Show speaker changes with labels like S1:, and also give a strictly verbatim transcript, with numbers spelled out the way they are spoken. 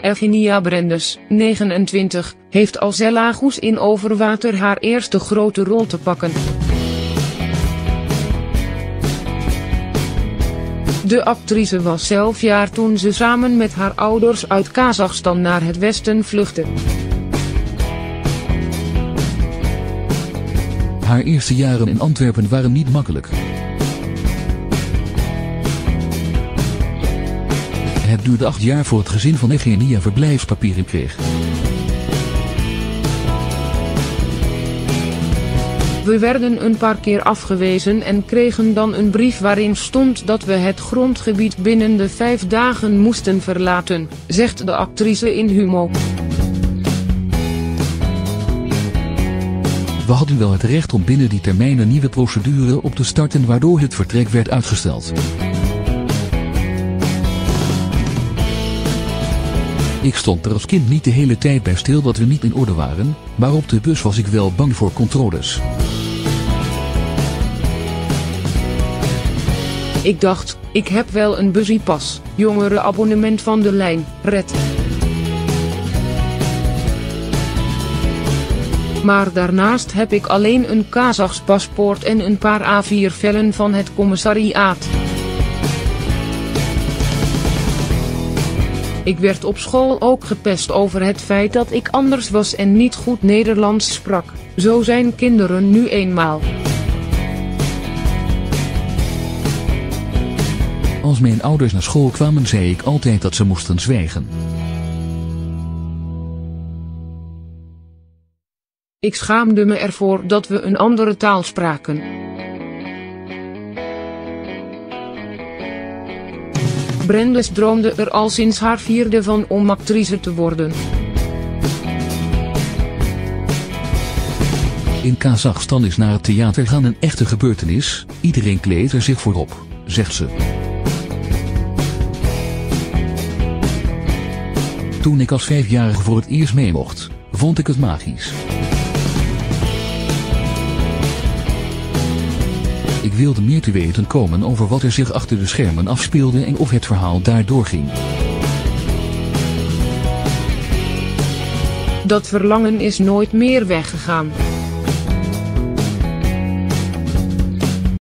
S1: Eugenia Brendes, negenentwintig, heeft als Ella Goes in Overwater haar eerste grote rol te pakken. De actrice was elf jaar toen ze samen met haar ouders uit Kazachstan naar het westen vluchtte.
S2: Haar eerste jaren in Antwerpen waren niet makkelijk. Het duurde acht jaar voor het gezin van Eugenia verblijfspapieren kreeg.
S1: We werden een paar keer afgewezen en kregen dan een brief waarin stond dat we het grondgebied binnen de vijf dagen moesten verlaten, zegt de actrice in Humo.
S2: We hadden wel het recht om binnen die termijn een nieuwe procedure op te starten waardoor het vertrek werd uitgesteld. Ik stond er als kind niet de hele tijd bij stil dat we niet in orde waren, maar op de bus was ik wel bang voor controles.
S1: Ik dacht, ik heb wel een busiepas, jongerenabonnement van de lijn, red. Maar daarnaast heb ik alleen een Kazachs paspoort en een paar A vier vellen van het commissariaat. Ik werd op school ook gepest over het feit dat ik anders was en niet goed Nederlands sprak. Zo zijn kinderen nu eenmaal.
S2: Als mijn ouders naar school kwamen, zei ik altijd dat ze moesten zwijgen.
S1: Ik schaamde me ervoor dat we een andere taal spraken. Brendes droomde er al sinds haar vierde van om actrice te worden.
S2: In Kazachstan is naar het theater gaan een echte gebeurtenis, iedereen kleedt er zich voor op, zegt ze. Toen ik als vijfjarige voor het eerst mee mocht, vond ik het magisch. Ik wilde meer te weten komen over wat er zich achter de schermen afspeelde en of het verhaal daardoor ging.
S1: Dat verlangen is nooit meer weggegaan.